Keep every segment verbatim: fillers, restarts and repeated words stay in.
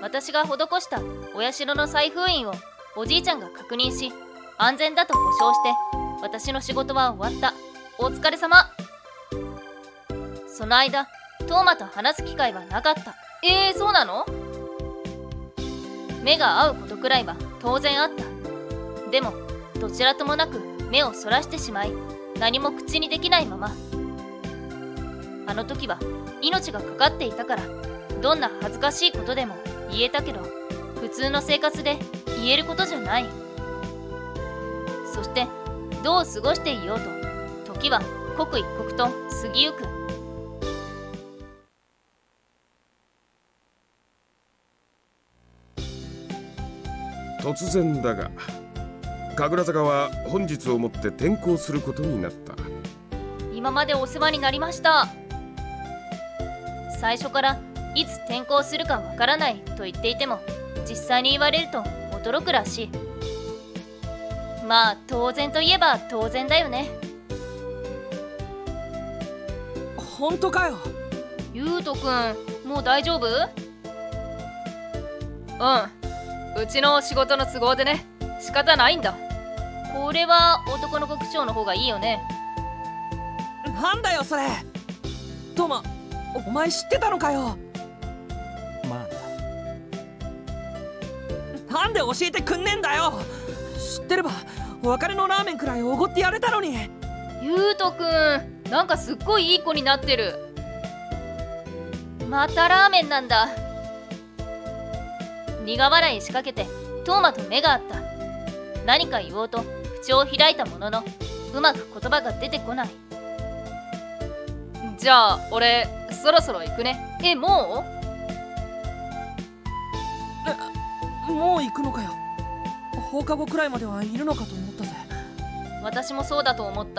私が施したお社の再封印をおじいちゃんが確認し、安全だと保証して私の仕事は終わった。お疲れ様。その間トーマと話す機会はなかった。えー、そうなの？目が合うことくらいは当然あった。でもどちらともなく目をそらしてしまい、何も口にできないまま。あの時は命がかかっていたから、どんな恥ずかしいことでも言えたけど、普通の生活で言えることじゃない。そしてどう過ごしていようと時は刻一刻と過ぎゆく。 突然だが、神楽坂は本日をもって転校することになった。 今までお世話になりました。最初からいつ転校するかわからないと言っていても、実際に言われると驚くらしい。まあ当然といえば当然だよね。 本当かよ。 ゆうとくん、もう大丈夫？うん、うちの仕事の都合でね、仕方ないんだ。これは男の子区長の方がいいよね。 なんだよそれ。トマ、お前知ってたのかよ。 まあなんで教えてくんねえんだよ。知ってればお別れのラーメンくらいおごってやれたのに。 ゆうとくん、なんかすっごいいい子になってる。またラーメンなんだ。苦笑いしかけてトーマと目が合った。何か言おうと口を開いたものの、うまく言葉が出てこない。じゃあ俺そろそろ行くね。え、もう？え、もう行くのかよ。放課後くらいまではいるのかと思ったぜ。 私もそうだと思った。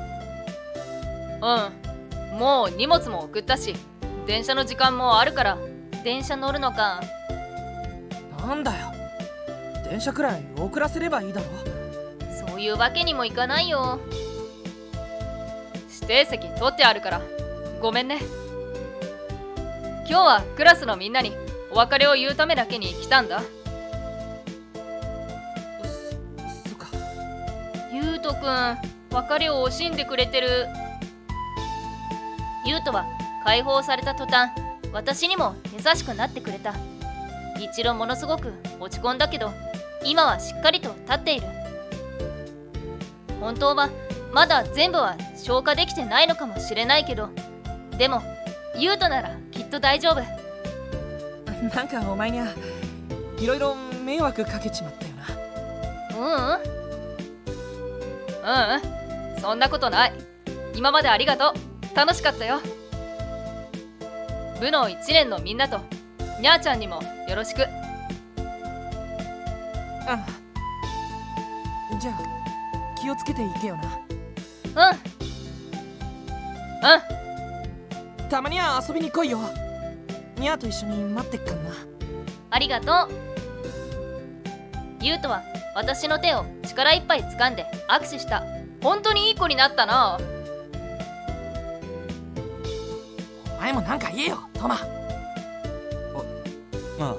うん、もう荷物も送ったし、電車の時間もあるから。電車乗るのか。 なんだよ、電車くらい遅らせればいいだろ。 そういうわけにもいかないよ。指定席取ってあるから。ごめんね。今日はクラスのみんなにお別れを言うためだけに来たんだ。 そ、そっか。 ゆうとくん、別れを惜しんでくれてる。ゆうとは解放された途端、私にも優しくなってくれた。一度ものすごく落ち込んだけど、今はしっかりと立っている。本当はまだ全部は消化できてないのかもしれないけど、でもゆうとならきっと大丈夫。 なんかお前にはいろいろ迷惑かけちまったよな。ううんううん、そんなことない。今までありがとう。楽しかったよ。部のいちねんのみんなとにゃーちゃんにもよろしく。 ああ、じゃあ気をつけていけよな。 うんうん、 たまには遊びに来いよ。にゃーと一緒に待ってっかんな。 ありがとう。ゆうとは私の手を力いっぱい掴んで握手した。本当にいい子になったな。 お前もなんか言えよ、トマ。 ああ。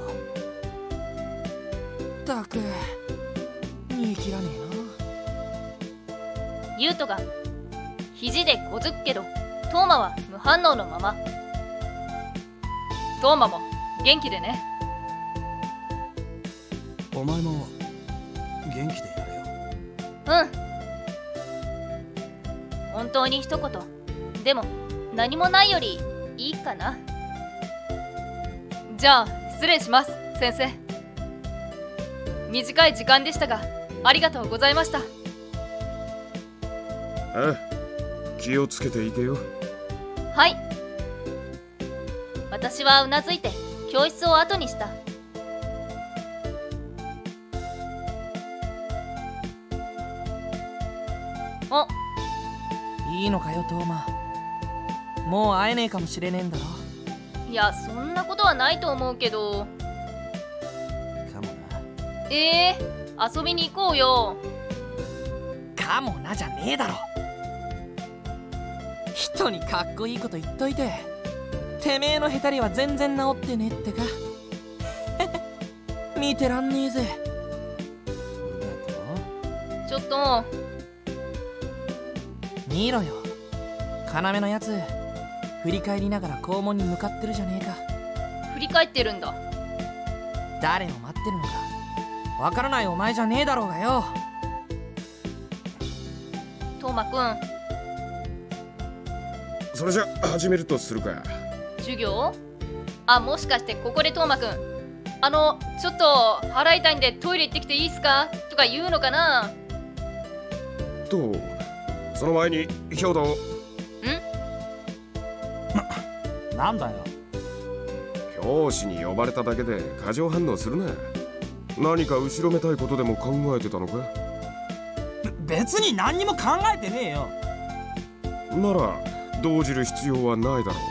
ったく煮え切らねえな。ゆうとが肘でこずくけど、トーマは無反応のまま。トーマも元気でね。 お前も元気でやれよ。 うん、本当に一言でも何もないよりいいかな。じゃあ失礼します、先生。短い時間でしたがありがとうございました。 ああ、気をつけていけよ。 はい。私はうなずいて教室を後にした。お、 いいのかよトーマ。もう会えねえかもしれねえんだろ。 いや、そんなことはないと思うけど。 かもな。 えー、遊びに行こうよ。 かもなじゃねえだろ。人にかっこいいこと言っといて、てめえのヘタリは全然治ってねえってか。 見てらんねえぜ。 ちょっと見ろよ、要のやつ振り返りながら校門に向かってるじゃねえか。 振り返ってるんだ。 誰を待ってるのかわからないお前じゃねえだろうがよ。 トーマくん、 それじゃ始めるとするか。 授業？あ、もしかしてここでトーマくん、あのちょっと腹痛いんでトイレ行ってきていいっすかとか言うのかな。 とその前に兵頭。ん？ なんだよ。 教師に呼ばれただけで過剰反応するな。何か後ろめたいことでも考えてたのか？ 別に何にも考えてねえよ。 なら動じる必要はないだろ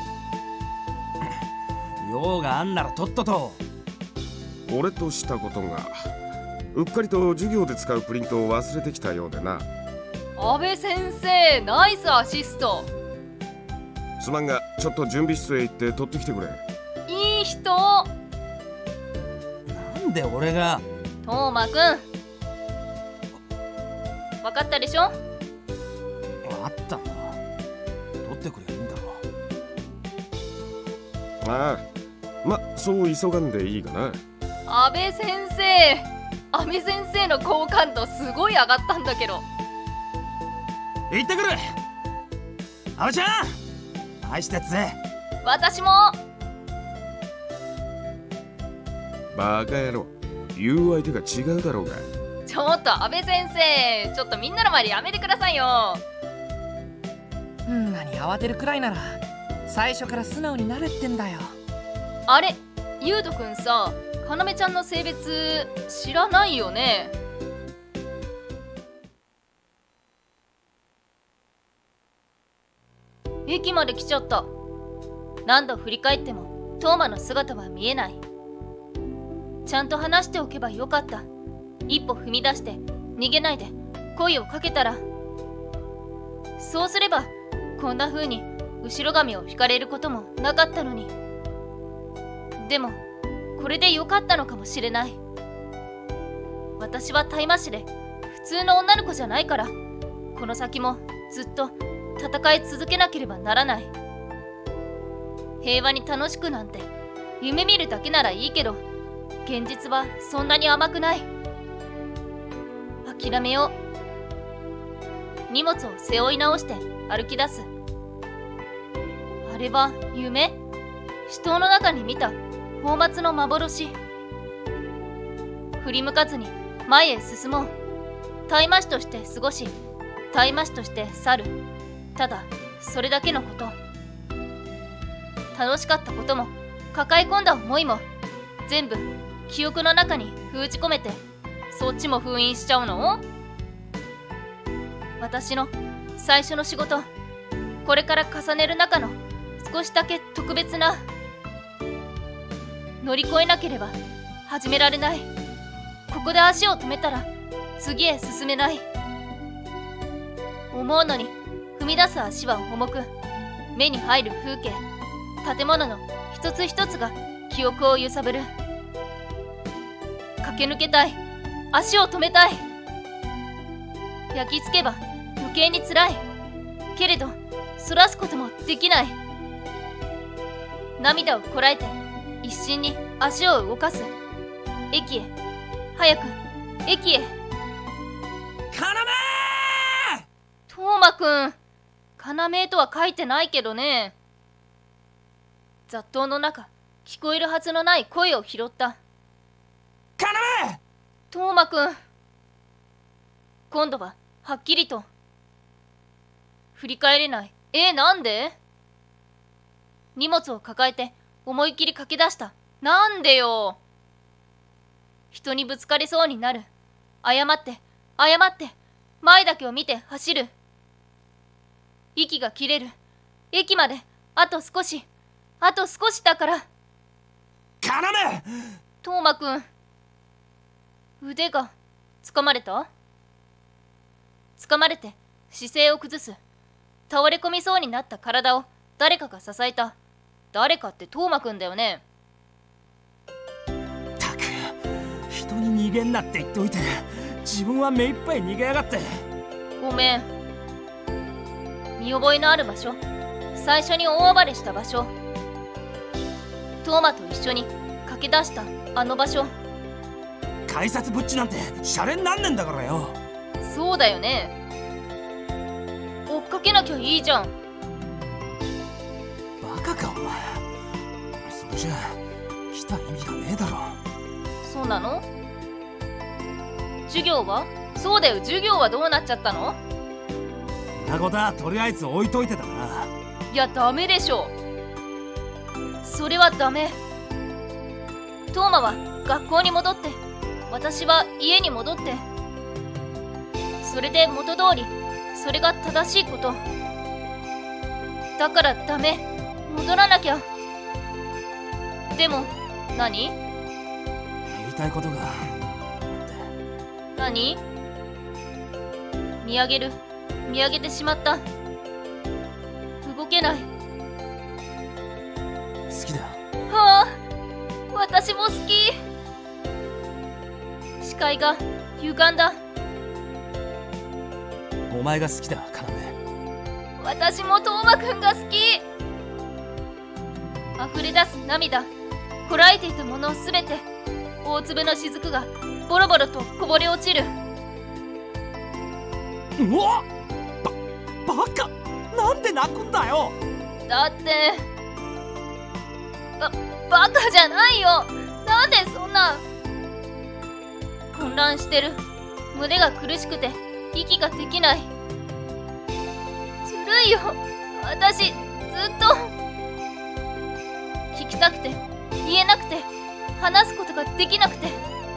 う。用があんならとっとと。 俺としたことがうっかりと授業で使うプリントを忘れてきたようでな。 安倍先生、ナイスアシスト。 すまんがちょっと準備室へ行って取ってきてくれ。 いい人。 なんで俺が。 トーマくん、分かったでしょ。 あったな。取ってくればいいんだろ。 ああ、まそう急がんでいいかな。 安倍先生、安倍先生の好感度すごい上がったんだけど。 行ってくる。阿部ちゃん愛してっぜ。 私も。 バカ野郎、言う相手が違うだろうが。 ちょっと安倍先生、ちょっとみんなの前でやめてくださいよ。 んなに慌てるくらいなら最初から素直になれってんだよ。 あれ、ゆうとくんさ、かなめちゃんの性別知らないよね。駅まで来ちゃった。何度振り返ってもトーマの姿は見えない。ちゃんと話しておけばよかった。一歩踏み出して逃げないで声をかけたら。そうすればこんな風に後ろ髪を引かれることもなかったのに。でもこれでよかったのかもしれない。私は大麻師で普通の女の子じゃないから、この先もずっと戦い続けなければならない。平和に楽しくなんて夢見るだけならいいけど、現実はそんなに甘くない。諦めよう。荷物を背負い直して歩き出す。あれは夢？死闘の中に見た泡沫の幻。振り向かずに前へ進もう。大麻師として過ごし、大麻師として去る。ただそれだけのこと。楽しかったことも抱え込んだ思いも全部記憶の中に封じ込めて、そっちも封印しちゃうの？私の最初の仕事、これから重ねる中の少しだけ特別な。乗り越えなければ始められない。ここで足を止めたら次へ進めない。思うのに踏み出す足は重く、目に入る風景、建物の一つ一つが記憶を揺さぶる。駆け抜けたい。足を止めたい。焼き付けば余計につらい。けれどそらすこともできない。涙をこらえて一心に足を動かす。駅へ、早く駅へ。 カナメトーマくん、かなめとは書いてないけどね。雑踏の中、聞こえるはずのない声を拾った。 カナメトーマくん。今度ははっきりと。振り返れない。えー、なんで？荷物を抱えて思い切り駆け出した。なんでよ。人にぶつかりそうになる。謝って謝って前だけを見て走る。息が切れる。駅まであと少し、あと少しだから。 カナメトーマくん、腕がつかまれた？つかまれて姿勢を崩す。倒れ込みそうになった体を誰かが支えた。誰かってトーマくんだよね。 ったく逃げんなって言っておいて自分は目いっぱい逃げやがって。 ごめん。見覚えのある場所、最初に大暴れした場所、トーマと一緒に駆け出したあの場所。 改札ブッチなんてシャレになんねんだからよ。 そうだよね。追っかけなきゃいいじゃん。 バカかお前。それじゃ来た意味がねえだろ。 そうなの？授業は？そうだよ、授業はどうなっちゃったの？ んなことはとりあえず置いといてだな。 いやダメでしょ。それはダメ。トーマは学校に戻って、私は家に戻って、それで元通り、それが正しいこと。だからダメ、戻らなきゃ。でも何？ 言いたいことがあって。 何？見上げる、見上げてしまった。動けない。 好きだ。 はあ、私も好き。視界が歪んだ。 お前が好きだ、要。 私もトーマくんが好き。溢れ出す涙、こらえていたものすべて、大粒の雫がボロボロとこぼれ落ちる。 うわっ、ばバカ、なんで泣くんだよ。 だってばバカじゃないよ。なんでそんな。混乱してる。胸が苦しくて息ができない。ずるいよ、私ずっと。聞きたくて言えなくて話すことができなくて。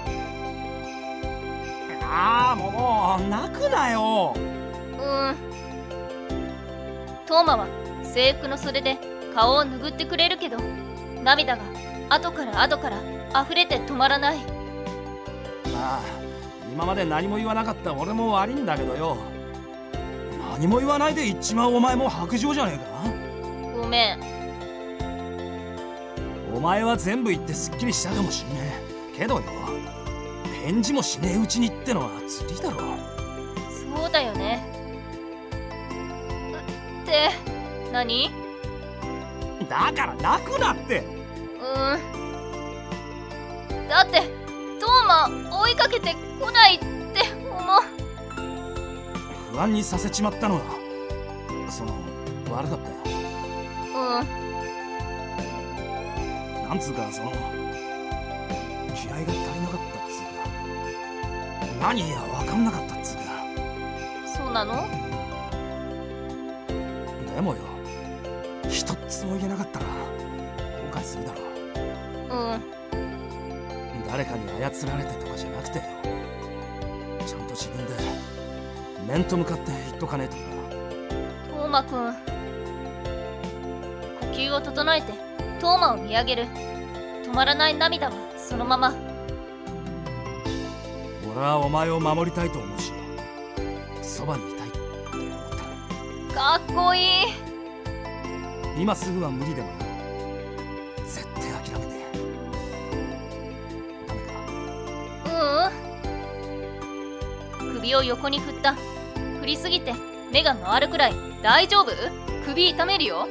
ああ、もう泣くなよ。 うーん。トーマは制服の袖で顔を拭ってくれるけど、涙が後から後から溢れて止まらない。 まあ今まで何も言わなかった俺も悪いんだけどよ。何も言わないで言っちまうお前も白状じゃねえか。 ごめん。 お前は全部言ってすっきりしたかもしんねえけどよ、返事もしねえうちにってのは釣りだろ。 そうだよね。って何？ だから泣くなって。 うーん。だってトーマ追いかけてこないって思う。 不安にさせちまったのはその悪かったよ。 うん。 なんつうかその気合が足りなかったっつうか、何や分かんなかったっつうか。 そうなの？ でもよ、一つも言えなかったら後悔するだろう。 うん。 誰かに操られてとかじゃなくてよ、ちゃんと自分で面と向かって言っとかねえとな。 トーマくん。呼吸を整えてトーマを見上げる。止まらない涙はそのまま。 俺はお前を守りたいと思うし、そばにいたいって思ってる。 かっこいい。 今すぐは無理でもよ、絶対諦めねえ。ダメか？ ううん。首を横に振った。振りすぎて目が回るくらい。大丈夫？首痛めるよ。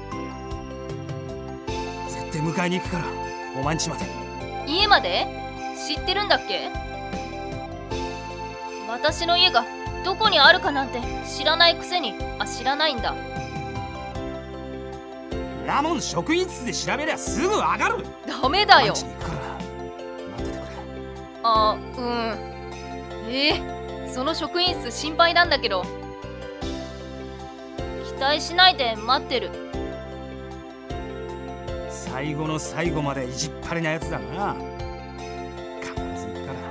絶対迎えに行くから、お前んちまで。 家まで？知ってるんだっけ？私の家がどこにあるかなんて知らないくせに。あ、知らないんだ。 ラモン職員室で調べりゃすぐ上がる。 ダメだよ。 お前んちに行くから待っててくれ。 あ、うん。えー、その職員室心配なんだけど。期待しないで待ってる。 最後の最後まで意地っ張りなやつだな。必ず行くから。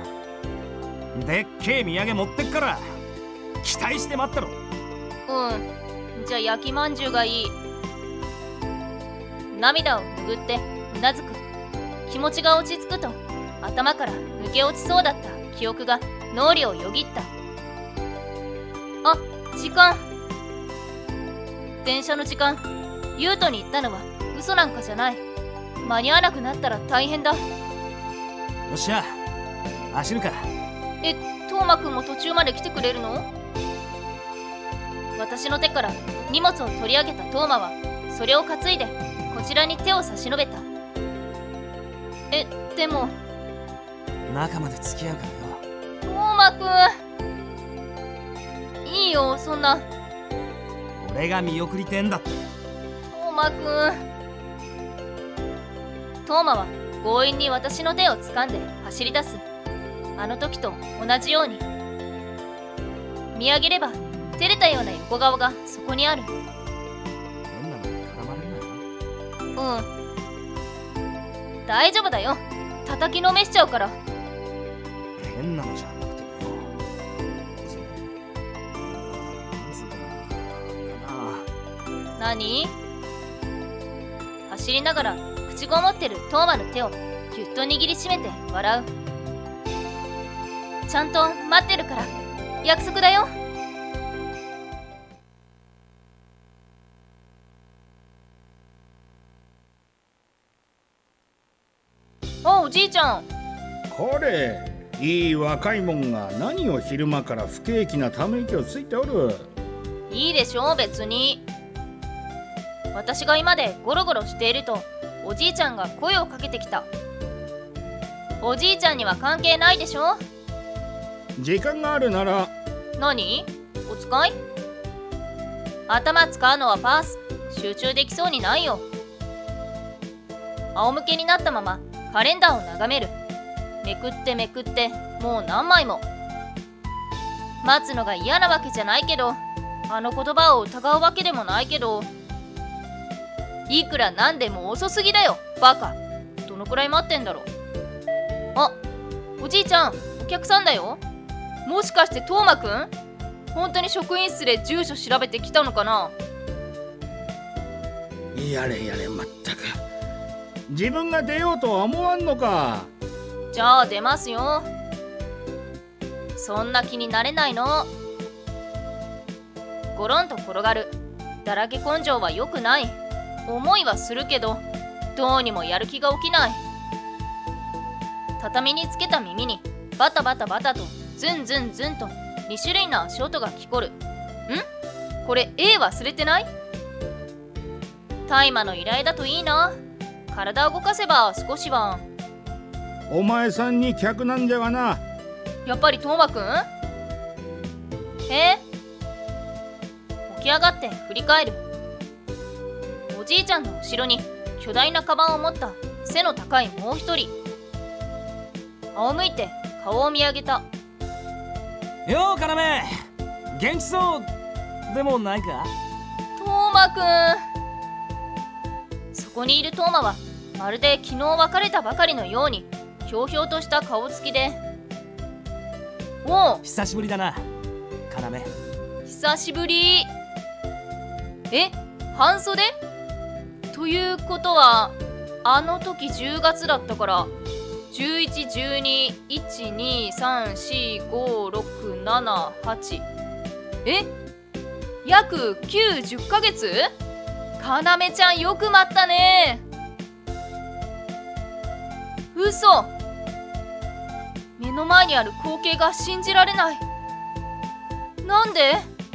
でっけえ土産持ってっから期待して待ってろ。 うん。じゃあ焼きまんじゅうがいい。涙を拭ってうなずく。気持ちが落ち着くと頭から抜け落ちそうだった記憶が脳裏をよぎった。あ、時間。電車の時間。ユートに行ったのは嘘なんかじゃない。間に合わなくなったら大変だ。 よっしゃ、 走るか。 え、トーマくんも途中まで来てくれるの？私の手から荷物を取り上げたトーマはそれを担いでこちらに手を差し伸べた。え、でも中まで付き合うからよ。 トーマくん、いいよ、そんな。 俺が見送りてんだって。 トーマくん。トーマは強引に私の手を掴んで走り出す。あの時と同じように。見上げれば照れたような横顔がそこにある。 変なのに絡まれんなよ。 うん、大丈夫だよ。叩きのめしちゃうから。 変なのじゃなくてよ。そのなんつうかな。 何？走りながら口ごもってるトーマの手をぎゅっと握りしめて笑う。ちゃんと待ってるから、約束だよ。あ、おじいちゃん。 これいい若いもんが何を昼間から不景気なため息をついておる。 いいでしょう、別に。私が居間でゴロゴロしているとおじいちゃんが声をかけてきた。おじいちゃんには関係ないでしょ。 時間があるなら。 何？お使い？頭使うのはパース。集中できそうにないよ。仰向けになったままカレンダーを眺める。めくってめくってもう何枚も。待つのが嫌なわけじゃないけど、あの言葉を疑うわけでもないけど、いくらなんでも遅すぎだよ、バカ。どのくらい待ってんだろう。あ、おじいちゃん、お客さんだよ。もしかしてトーマくん？本当に職員室で住所調べてきたのかな？ やれやれ、まったく自分が出ようとは思わんのか。 じゃあ出ますよ。そんな気になれないの。ゴロンと転がる。だらけ根性は良くない。思いはするけどどうにもやる気が起きない。畳につけた耳にバタバタバタとズンズンズンとに種類の足音が聞こる。ん？これ A 忘れてない？大麻の依頼だといいな。体を動かせば少しは。 お前さんに客なんじゃがな。 やっぱりトーマくん？え？起き上がって振り返る。おじいちゃんの後ろに巨大なカバンを持った背の高いもう一人。仰向いて顔を見上げた。 よう、要。元気そうでもないか？ トーマくん。そこにいるトーマはまるで昨日別れたばかりのようにひょうひょうとした顔つきで。おう、 久しぶりだな、要。 久しぶり。え、半袖？ということはあの時じゅうがつだったからじゅういち、じゅうに、いち、に、さん、よん、ご、ろく、なな、はち。え？約きゅうじゅっかげつ？かなめちゃんよく待ったね。嘘。目の前にある光景が信じられない。なんで？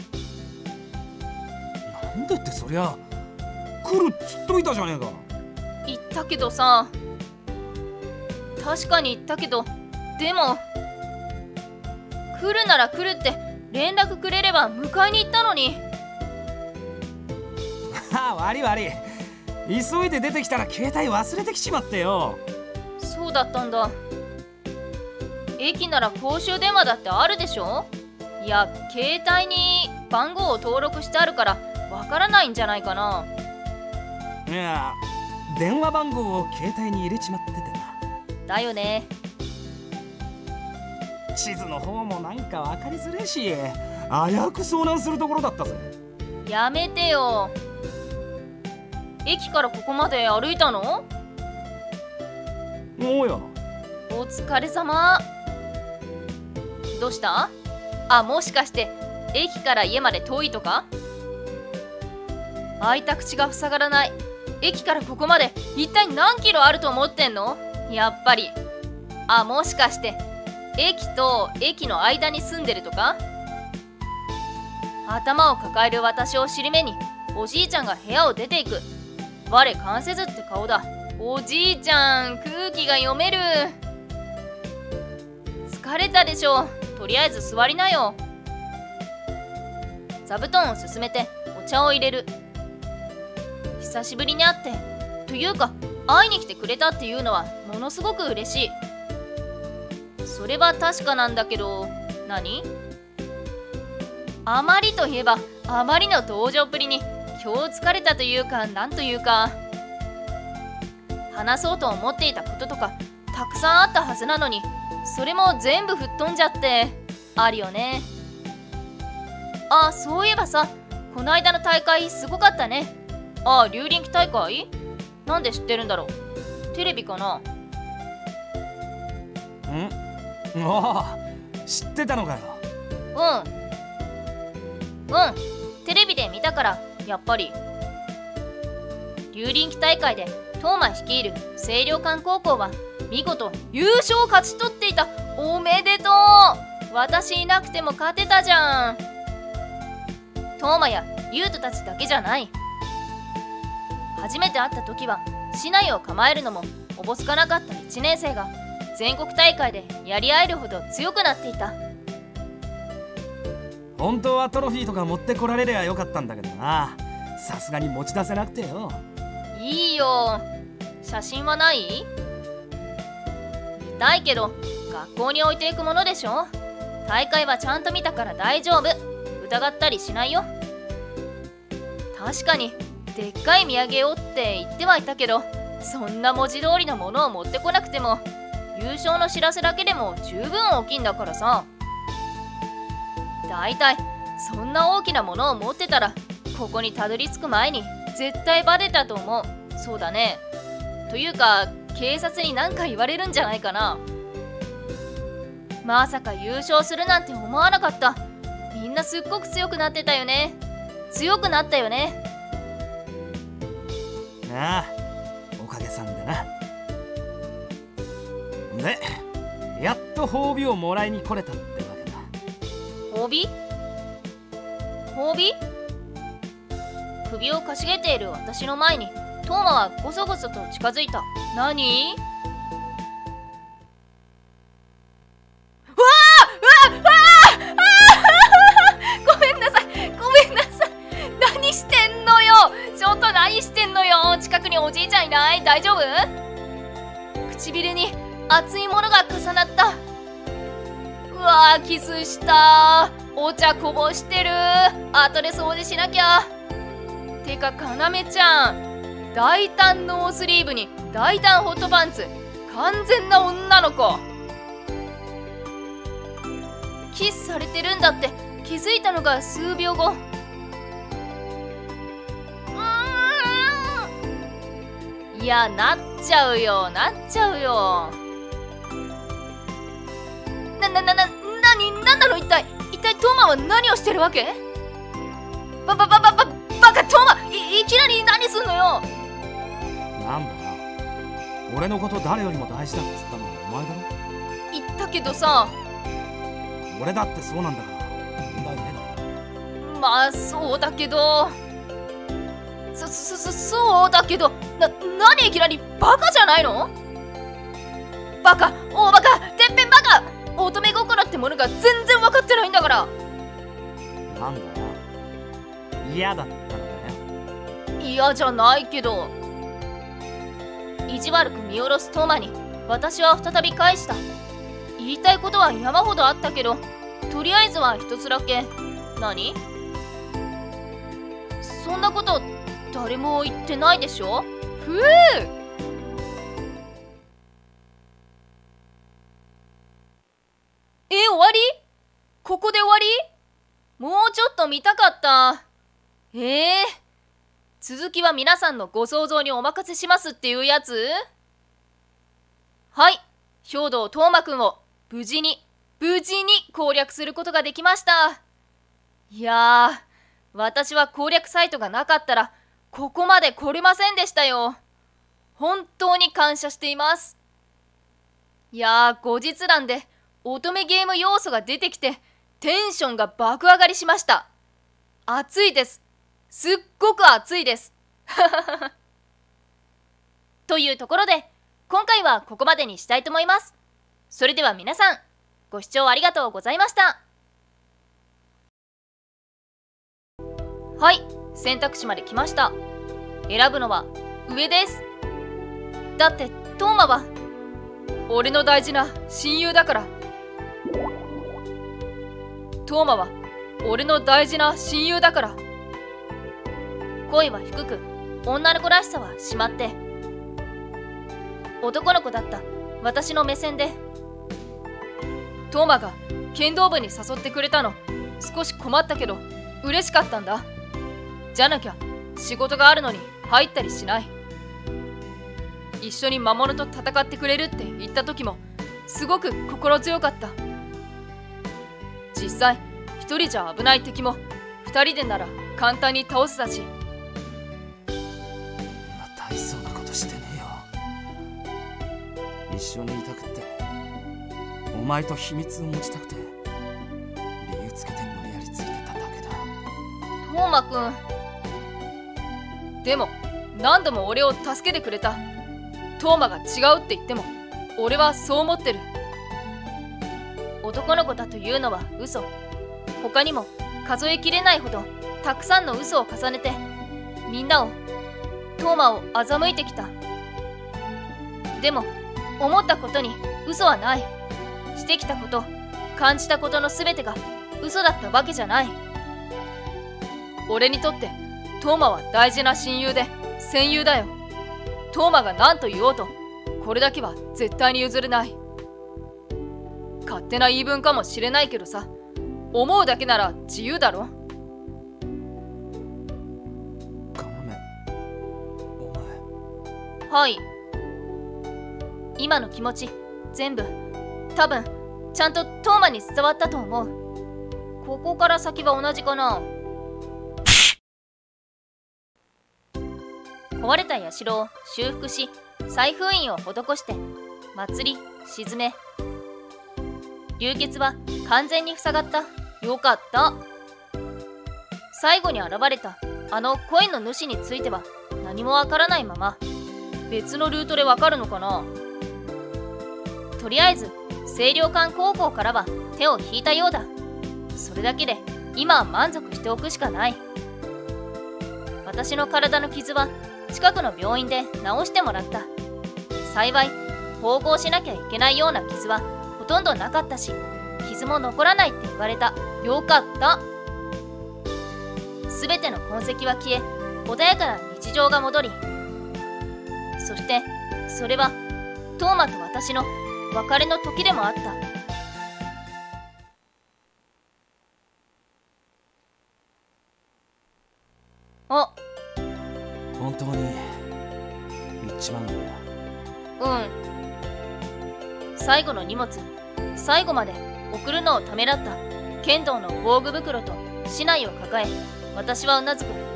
なんでってそりゃ来るっつっといたじゃねえか。 言ったけどさ。確かに言ったけど、でも来るなら来るって連絡くれれば迎えに行ったのに。 はあ、悪い悪い。急いで出てきたら携帯忘れてきちまってよ。 そうだったんだ。駅なら公衆電話だってあるでしょ。いや、携帯に番号を登録してあるからわからないんじゃないかな。 いや、電話番号を携帯に入れちまっててな。 だよね。 地図の方もなんか分かりづれえし、危うく遭難するところだったぜ。 やめてよ。駅からここまで歩いたの？ おうや。 お疲れ様。どうした？あ、もしかして駅から家まで遠いとか？開いた口が塞がらない。駅からここまで一体何キロあると思ってんの？やっぱり。あ、もしかして駅と駅の間に住んでるとか。頭を抱える私を尻目におじいちゃんが部屋を出ていく。我関せずって顔だ。おじいちゃん、空気が読める。疲れたでしょ。とりあえず座りなよ。座布団を進めてお茶を入れる。久しぶりに会ってというか会いに来てくれたっていうのはものすごく嬉しい。それは確かなんだけど、何？あまりといえばあまりの登場っぷりに今日疲れたというか、なんというか、話そうと思っていたこととかたくさんあったはずなのに、それも全部吹っ飛んじゃってあるよね。あ、そういえばさ、この間の大会すごかったね。ああ、竜輪機大会？なんで知ってるんだろう。テレビかな。 ん？ああ、知ってたのかよ。 うんうん、テレビで見たから。やっぱり竜輪機大会で東馬率いる清涼館高校は見事優勝を勝ち取っていた。おめでとう。私いなくても勝てたじゃん。東馬や優斗たちだけじゃない。初めて会った時は市内を構えるのもおぼつかなかったいちねん生が全国大会でやり合えるほど強くなっていた。 本当はトロフィーとか持ってこられりゃよかったんだけどな。さすがに持ち出せなくてよ。 いいよ。写真はない？見たいけど学校に置いていくものでしょ。大会はちゃんと見たから大丈夫。疑ったりしないよ。確かにでっかい土産をって言ってはいたけど、そんな文字通りのものを持ってこなくても優勝の知らせだけでも十分大きいんだからさ。だいたいそんな大きなものを持ってたらここにたどり着く前に絶対バレたと思う。そうだね。というか警察に何か言われるんじゃないかな。まさか優勝するなんて思わなかった。みんなすっごく強くなってたよね。強くなったよね。 ああ、おかげさんでな。で、やっと褒美をもらいに来れたってわけだ。 褒美？褒美？首をかしげている私の前にトーマはごそごそと近づいた。何？ごめんなさい、ごめんなさい。何してんのよ。ちょっと何してんのよ。近くにおじいちゃんいない？大丈夫？唇に熱いものが重なった。うわー、キスした。お茶こぼしてる。後で掃除しなきゃ。てかかなめちゃん、大胆ノースリーブに大胆ホットパンツ、完全な女の子。キスされてるんだって気づいたのが数秒後。うーん、いや、なっちゃうよ、なっちゃうよ。な、な、な、な、なに、なんなの一体。一体トーマは何をしてるわけ？ば、ば、ば、ば、ば、バカトーマ、い、いきなり何すんのよ。 なんだよ。俺のこと誰よりも大事だっつったのはお前だろ。 言ったけどさ。 俺だってそうなんだから問題ねえだろ。 まあそうだけど、そ、そ、そ、そうだけど、な、何いきなりバカじゃないの？バカ、大バカ、てっぺんバカ。乙女心ってものが全然分かってないんだから。 なんだよ、嫌だったのかよ。 嫌じゃないけど。意地悪く見下ろすトーマに私は再び返した。言いたいことは山ほどあったけど、とりあえずは一つだけ。何？そんなこと誰も言ってないでしょ。ふう。え、終わり？ここで終わり？もうちょっと見たかった。ええー、続きは皆さんのご想像にお任せしますっていうやつ？はい、兵道トーマくんを無事に無事に攻略することができました。いやー、私は攻略サイトがなかったらここまで来れませんでしたよ。本当に感謝しています。いやー、後日談で乙女ゲーム要素が出てきてテンションが爆上がりしました。暑いです。すっごく暑いです。というところで今回はここまでにしたいと思います。それでは皆さんご視聴ありがとうございました。はい、選択肢まで来ました。選ぶのは上です。だってトーマは俺の大事な親友だから。トーマは俺の大事な親友だから。声は低く、女の子らしさはしまって、男の子だった私の目線で、トーマが剣道部に誘ってくれたの少し困ったけど嬉しかったんだ。じゃなきゃ仕事があるのに入ったりしない。一緒に魔物と戦ってくれるって言った時もすごく心強かった。実際一人じゃ危ない敵も二人でなら簡単に倒せたし。 大層なことしてねえよ。一緒にいたくってお前と秘密を持ちたくて理由つけて無理やりついてただけだ。 トーマくん、でも何度も俺を助けてくれた。トーマが違うって言っても俺はそう思ってる。男の子だというのは嘘。他にも数えきれないほどたくさんの嘘を重ねてみんなを、トーマを欺いてきた。でも思ったことに嘘はない。してきたこと、感じたことの全てが嘘だったわけじゃない。俺にとってトーマは大事な親友で戦友だよ。トーマが何と言おうとこれだけは絶対に譲れない。勝手な言い分かもしれないけどさ、思うだけなら自由だろ。 カモメ、お前。 はい。今の気持ち全部多分ちゃんとトーマに伝わったと思う。ここから先は同じかな。壊れた社を修復し再封印を施して祭り鎮め、流血は完全に塞がった。よかった。最後に現れたあの声の主については何もわからないまま別のルートでわかるのかな。とりあえず清涼館高校からは手を引いたようだ。それだけで今は満足しておくしかない。私の体の傷は近くの病院で治してもらった。幸い縫合しなきゃいけないような傷はほとんどなかったし、傷も残らないって言われた。よかった。すべての痕跡は消え、穏やかな日常が戻り、そしてそれはトーマと私の別れの時でもあった。あ、 本当に行っちまうんだ。 うん。最後の荷物、最後まで送るのをためらった剣道の防具袋と竹刀を抱え、私はうなずく。うん、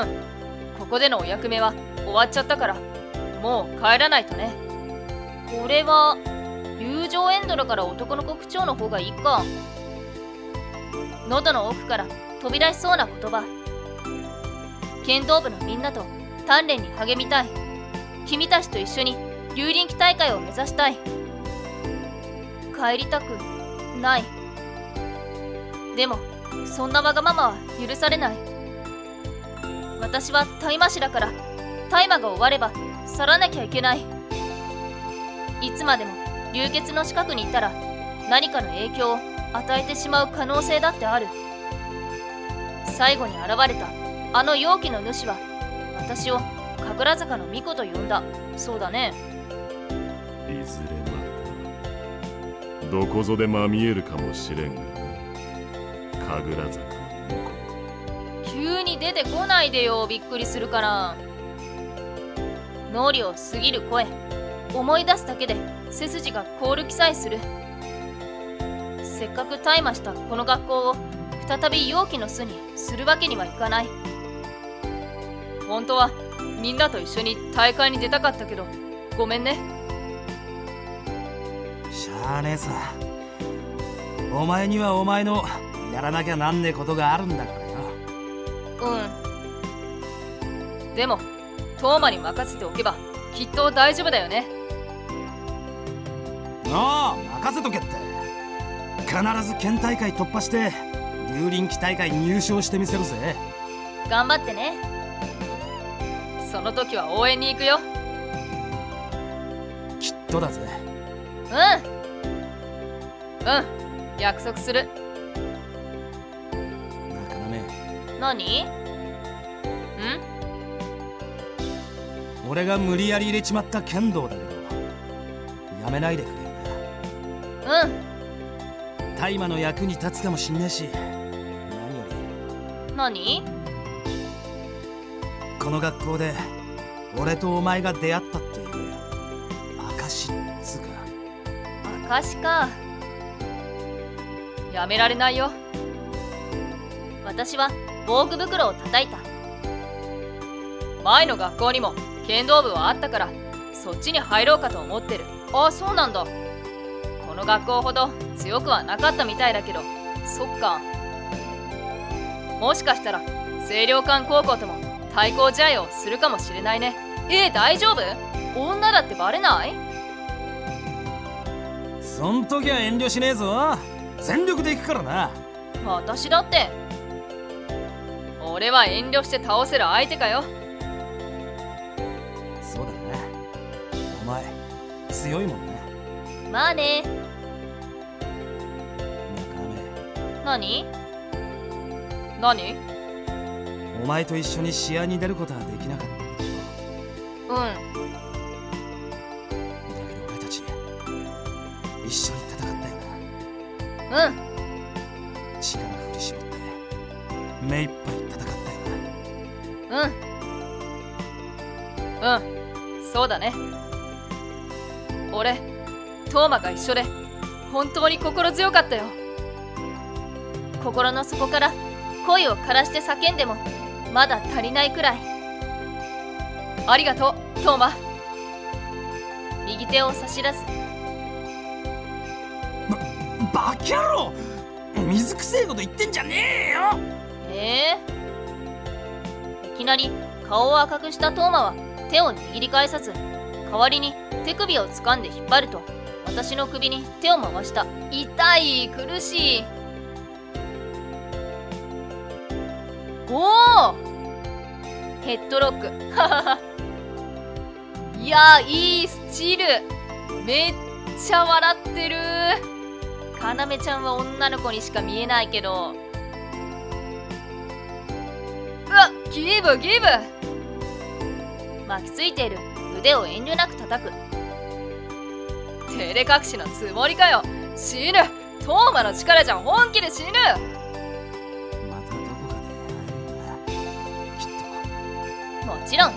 ここでのお役目は終わっちゃったからもう帰らないとね。これは友情エンドだから男の子口調の方がいいか。喉の奥から飛び出しそうな言葉。剣道部のみんなと鍛錬に励みたい。君たちと一緒に竜輪機大会を目指したい。帰りたくない。でもそんなわがままは許されない。私は大麻師だから大麻が終われば去らなきゃいけない。いつまでも流血の近くにいたら何かの影響を与えてしまう可能性だってある。最後に現れたあの容器の主は私を神楽坂の巫女と呼んだそうだね。 いずれまたどこぞでまみえるかもしれんがな、神楽坂の巫女。 急に出てこないでよ、びっくりするから。脳裏を過ぎる声、思い出すだけで背筋が凍る気さえする。せっかく大麻したこの学校を再び容器の巣にするわけにはいかない。本当はみんなと一緒に大会に出たかったけどごめんね。 しゃあねえさ。お前にはお前のやらなきゃなんねえことがあるんだからよ。 うん。でもトーマに任せておけばきっと大丈夫だよね。 ああ、任せとけって。必ず県大会突破して竜臨期大会入賞してみせるぜ。 頑張ってね。その時は応援に行くよ。 きっとだぜ。 うんうん、約束する。 中目、 何？ん？ 俺が無理やり入れちまった剣道だけどやめないでくれよな。うん。 大麻の役に立つかもしんねえし、何より何？ この学校で俺とお前が出会ったっていう証っつうか。 証か。やめられないよ。私は防具袋を叩いた。前の学校にも剣道部はあったからそっちに入ろうかと思ってる。ああ、そうなんだ。この学校ほど強くはなかったみたいだけど。そっか。もしかしたら清涼館高校とも対抗試合をするかもしれないね。えー、大丈夫？女だってバレない？ そん時は遠慮しねえぞ。全力で行くからな。 私だって。俺は遠慮して倒せる相手かよ。 そうだな、お前強いもんね。 まあね。 中目、 何？何？ お前と一緒に試合に出ることはできなかったけど。 うん。 だけど俺たち一緒に戦ったよな。うん。 力振り絞って目いっぱい戦ったよな。うんうん、そうだね。俺トーマが一緒で本当に心強かったよ。心の底から声を枯らして叫んでもまだ足りないくらい。ありがとうトーマ。右手を差し出す。 バカ野郎、水くせえこと言ってんじゃねえよ。 ええー、いきなり顔を赤くしたトーマは手を握り返さず、代わりに手首を掴んで引っ張ると私の首に手を回した。痛い、苦しい。おお、ヘッドロック。いやー、いいスチル。めっちゃ笑ってる。かなめちゃんは女の子にしか見えないけど。うわっ、ギブギブ。巻きついている腕を遠慮なく叩く。照れ隠しのつもりかよ。死ぬ。トーマの力じゃ本気で死ぬ。 またどこかで会えるよな、きっと。もちろん。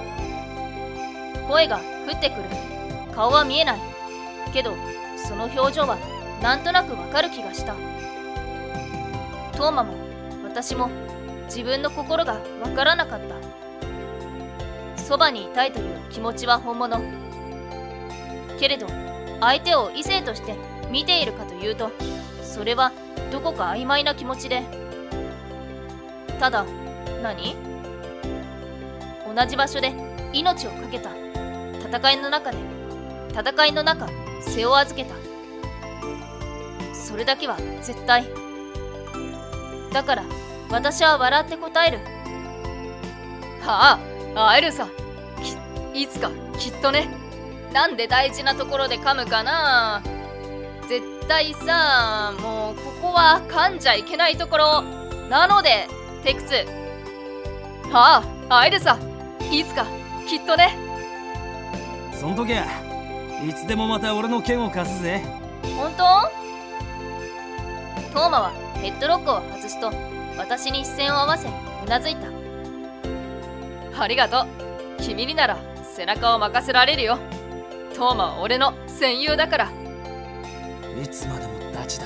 声が降ってくる。顔は見えない。けどその表情はなんとなくわかる気がした。トーマも私も自分の心がわからなかった。そばにいたいという気持ちは本物。けれど相手を異性として見ているかというと、それはどこか曖昧な気持ちで。ただ、何？同じ場所で命を懸けた。戦いの中で、戦いの中、背を預けた。それだけは絶対。だから私は笑って答える。はあ、会えるさ。きいつかきっとね。なんで大事なところで噛むかな。絶対さ、もうここは噛んじゃいけないところなので。テクツ。はあ、会えるさ。いつかきっとね。 そん時はいつでもまた俺の剣を貸すぜ。 本当？トーマはヘッドロックを外すと私に視線を合わせうなずいた。ありがとう。君になら背中を任せられるよ。トーマは俺の戦友だから。 いつまでもダチだ。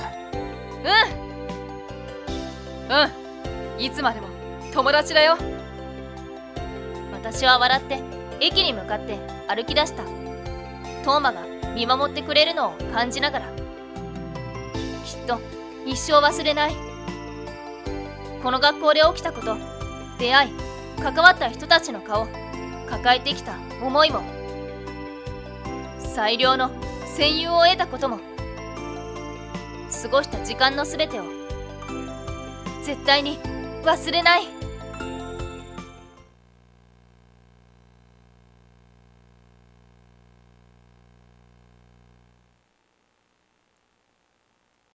うんうん、いつまでも友達だよ。私は笑って駅に向かって歩き出した。トーマが見守ってくれるのを感じながら、きっと一生忘れない。この学校で起きたこと、出会い、関わった人たちの顔、抱えてきた思いも、最良の戦友を得たことも、過ごした時間のすべてを絶対に忘れない。